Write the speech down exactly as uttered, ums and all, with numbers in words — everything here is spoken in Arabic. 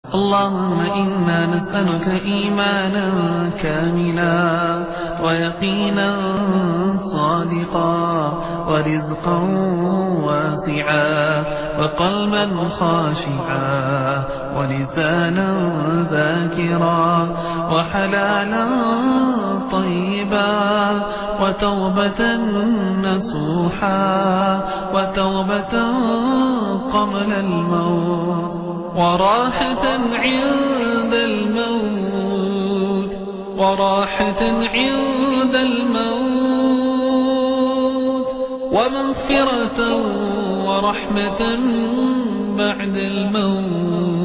اللهم إنا نسألك إيمانا كاملا ويقينا صادقا ورزقا واسعا وقلبا خاشعا ولسانا ذاكرا وحلالا طيبا وتوبة نصوحا وتوبة قبل الموت وراحة عند الموت وراحة عند الموت ومغفرة ورحمة بعد الموت.